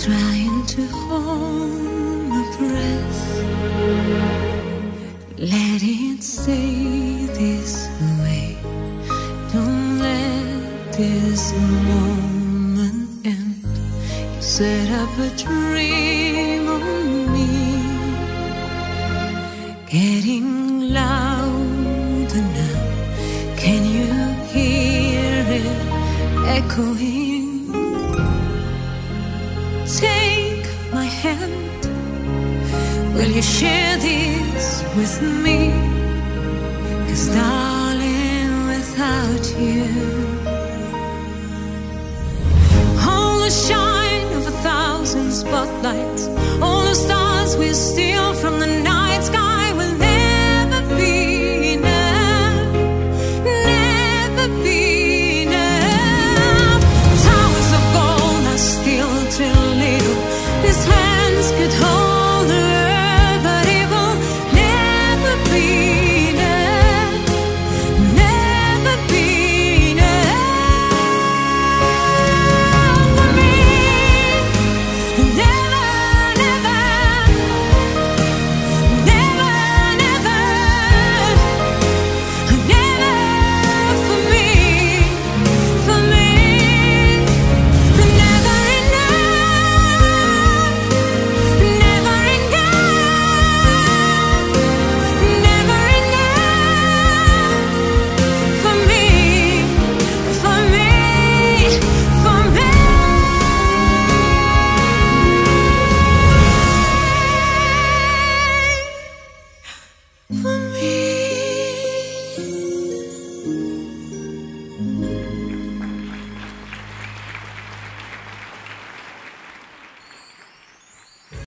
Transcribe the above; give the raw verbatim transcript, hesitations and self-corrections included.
trying to hold my breath, let it stay this way. Don't let this moment end. You set up a dream on me, getting louder now. Can you hear it echoing? Take my hand. Will you share this with me? 'Cause darling, without you, all the shine